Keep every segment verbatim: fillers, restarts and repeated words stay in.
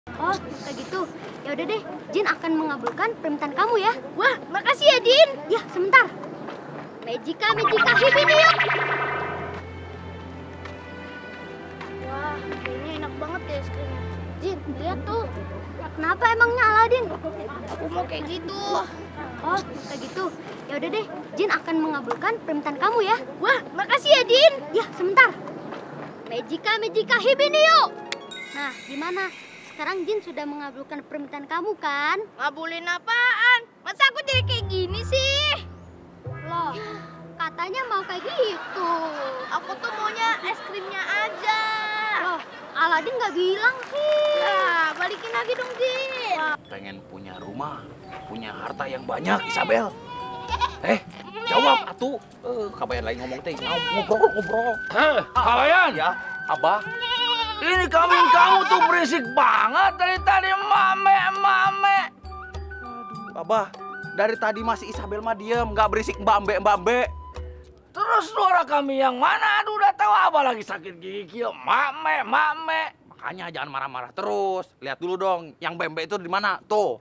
Oh, kayak gitu. Ya udah deh, Jin akan mengabulkan permintaan kamu ya. Wah, makasih ya, Jin. Ya, sebentar. Magika, Magika, hibini yuk. Wah, kayaknya enak banget ya es krimnya. Jin, lihat tuh. Kenapa emangnya Aladin? Aku mau kayak gitu. Oh, kayak gitu. Ya udah deh, Jin akan mengabulkan permintaan kamu ya. Wah, makasih ya, Jin. Ya, sebentar. Magika, Magika, hibini yuk. Nah, gimana? Sekarang Jin sudah mengabulkan permintaan kamu kan? Ngabulin apaan? Masa aku jadi kayak gini sih? Loh, katanya mau kayak gitu. Aku tuh maunya es krimnya aja. Loh, Aladin nggak bilang sih. Ya, balikin lagi dong, Jin. Pengen punya rumah, punya harta yang banyak, Isabel. Eh, jawab atuh. Eh, kabayan lagi ngomong teh, ngobrol, ngobrol. Heh, kalian? Ya, Abah. Ini kambing kamu tuh berisik banget dari tadi, mame, mame. Aduh, Abah. Dari tadi masih Isabel mah diem, nggak berisik mbak-mbek, mbak-mbek. Terus suara kami yang mana? Aduh, udah tahu apa lagi sakit gigi, mame, mame. Makanya jangan marah-marah terus. Lihat dulu dong, yang bembek itu di mana? Tuh.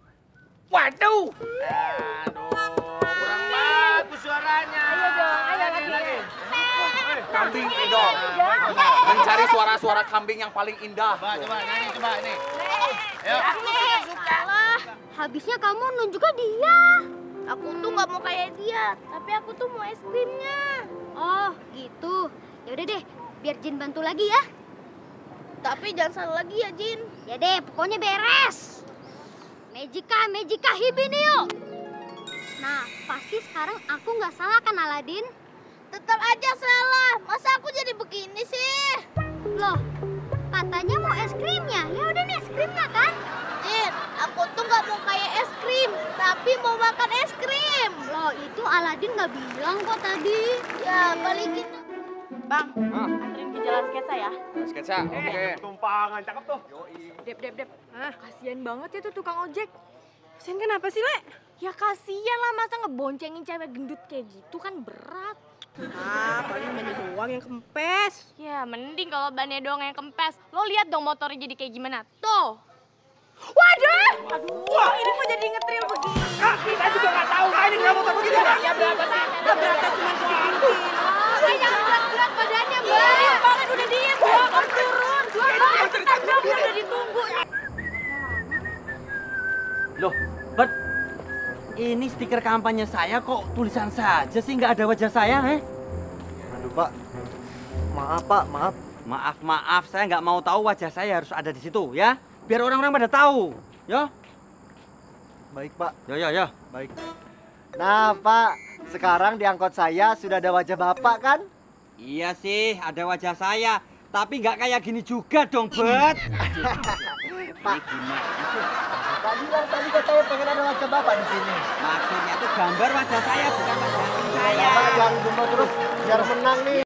Waduh. Aduh, kurang bagus suaranya. Ayo dong, ayo lagi. Kambing itu. Mencari suara-suara kambing yang paling indah. Coba, coba, nyanyi, coba ini. Ya, aku nggak suka lah. Habisnya kamu nunjuknya dia. Aku tuh nggak mau kayak dia, tapi aku tuh mau es krimnya. Oh, gitu. Ya udah deh, biar Jin bantu lagi ya. Tapi jangan salah lagi ya, Jin. Ya deh, pokoknya beres. Magika, Magika, hibini yuk. Nah, pasti sekarang aku nggak salah kan, Aladin? Tetap aja salah. Masa aku jadi begini sih? Loh, katanya mau es krimnya. Ya udah nih es krimnya kan? Jin, aku tuh nggak mau kayak es krim, tapi mau makan es krim. Loh, itu Aladin nggak bilang kok tadi. Ya, balikin. Bang, anterin ke jalan sketsa ya. Sketsa, oke. Tumpangan, cakep tuh. Dep, dep, dep. Ah, kasian banget ya tuh tukang ojek. Kasian kenapa sih, Le? Ya kasian lah, masa ngeboncengin cewek gendut kayak gitu kan berat. Ah, paling bannya doang yang kempes. Ya, mending kalau bannya doang yang kempes. Lo lihat dong motornya jadi kayak gimana. Tuh. Waduh! Aduh, wah, ini kok jadi ngetril begini? Kak, kita juga nggak tahu kan ini kenapa motor begitu ya? Ya berapa sih? Udah beratnya cuma segini. Ah, jangan berat-berat badannya, Mbak. Iya banget, udah diem. Gua om turun. Gua om turun. Udah ditunggu. Loh, Bet, ini stiker kampanye saya kok tulisan saja sih, nggak ada wajah saya, eh? Aduh, Pak. Maaf, Pak, maaf. Maaf, maaf, saya nggak mau tahu wajah saya harus ada di situ, ya? Biar orang-orang pada tahu, ya? Baik, Pak. Ya, ya, ya. Baik. Nah, Pak, sekarang di angkot saya sudah ada wajah Bapak kan? Iya sih, ada wajah saya. Tapi nggak kayak gini juga dong, Bet. Pak, tadi yang tadi katanya pengen ada wajah Bapak di sini. Maksudnya tuh gambar wajah saya, bukan wajah saya. Bapak jangan jumpa terus biar menang nih.